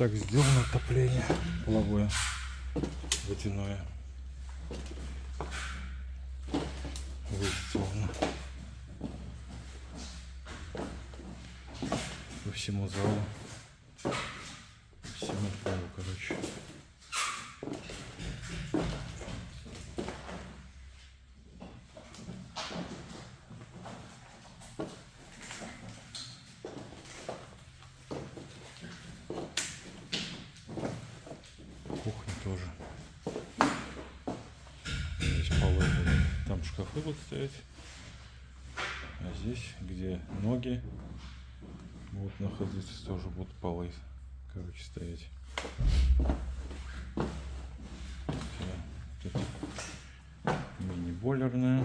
так сделано отопление половое, водяное. Выстелано по всему залу, по всему полу, короче. Кухня тоже. Здесь полы будут. Там шкафы будут стоять. А здесь, где ноги будут находиться, тоже будут полы, короче, стоять. Мини-бойлерная.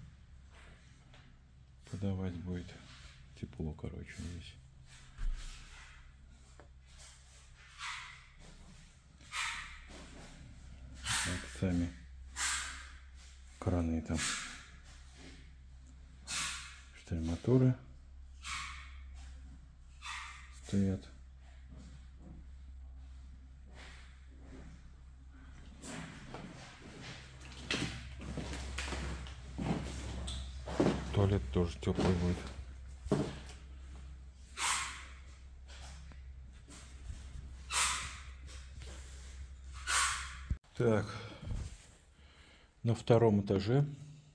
Подавать будет тепло, короче, здесь. Вот сами краны там. Моторы стоят. Туалет тоже теплый будет. Так, на втором этаже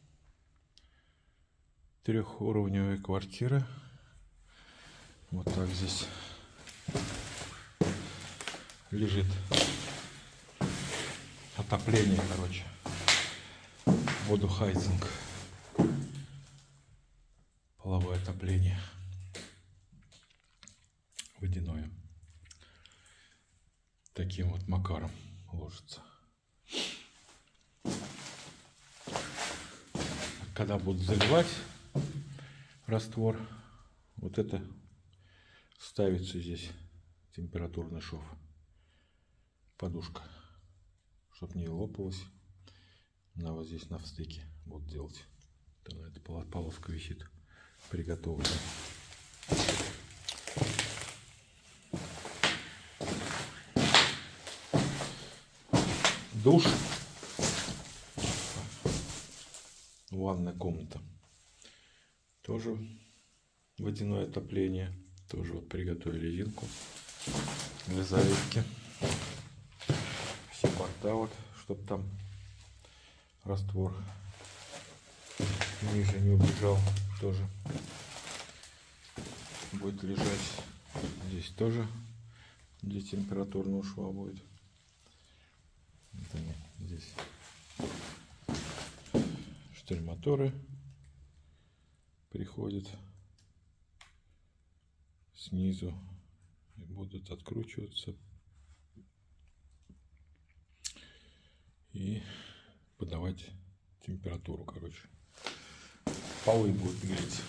трехуровневая квартира. Вот так здесь лежит отопление, короче, водохайзинг, половое отопление водяное. Таким вот макаром ложится. Когда будут заливать раствор, вот это ставится здесь температурный шов, подушка, чтобы не лопалась. Она вот здесь на встыке будут делать. Тогда эта полоска висит приготовлена. Душ, ванная комната. Тоже водяное отопление. Тоже вот приготовили резинку для заливки. Все борта вот, чтобы там раствор ниже не убежал. Тоже будет лежать. Здесь тоже для температурного шва будет. Вот они здесь. Штель-моторы приходят снизу и будут откручиваться и подавать температуру, короче. Полы будут греть.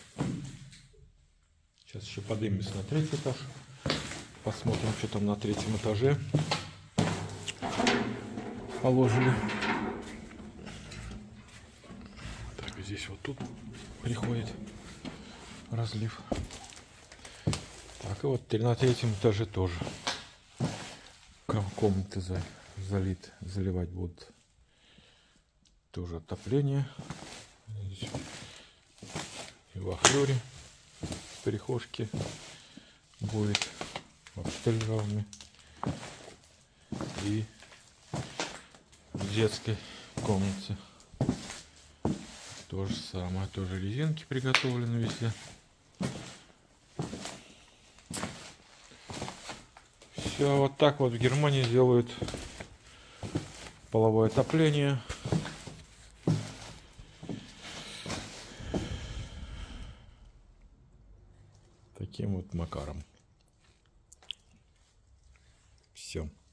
Сейчас еще поднимемся на третий этаж, посмотрим, что там на третьем этаже положили. Так, здесь вот тут приходит разлив. Так, и вот на третьем этаже тоже комнаты заливать будут. Тоже отопление. Здесь и во флёре прихожки будет в штельрауме. И в детской комнате то же самое. Тоже резинки приготовлены везде. Все вот так вот в Германии делают половое отопление. Таким вот макаром. Все.